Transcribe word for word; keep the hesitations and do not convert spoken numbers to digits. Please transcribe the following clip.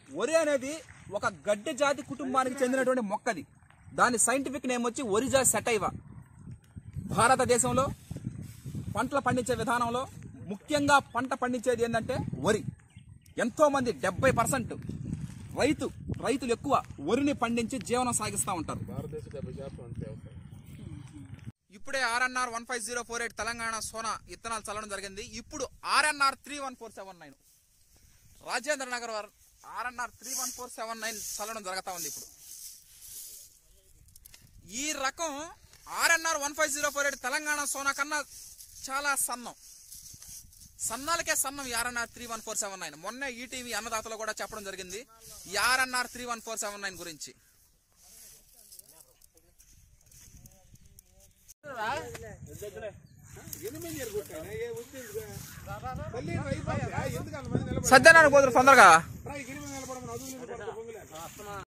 వరి అనేది ఒక గడ్డి జాతి కుటుంబానికి చెందినటువంటి మొక్కది. దాని సైంటిఫిక్ నేమ్ వచ్చి ఒరిజా సెటైవా. భారతదేశంలో పంటలు పండించే విధానంలో ముఖ్యంగా పంట పండించేది ఏంటంటే వరి. ఎంతో మంది డెబ్బై పర్సెంట్ రైతు రైతులు ఎక్కువ వరిని పండించి జీవనం సాగిస్తూ ఉంటారు. ఇప్పుడే RNR one five zero four eight Telangana Sona విత్తనాలు చల్లడం జరిగింది. ఇప్పుడు RNR three one four seven nine Rajendra Nagar RNR three one four seven nine చల్లడం జరుగుతూ ఉంది. ఇప్పుడు ఈ రకం RNR one five zero four eight Telangana Sona కన్నా చాలా సన్నం, సన్నాలకే సన్నం ఈ RNR three one four seven nine. మొన్నే ఈటీవీ అన్నదాతలో కూడా చెప్పడం జరిగింది ఈ RNR three one four seven nine గురించి. సత్యనారాయణ పోదురు తొందరగా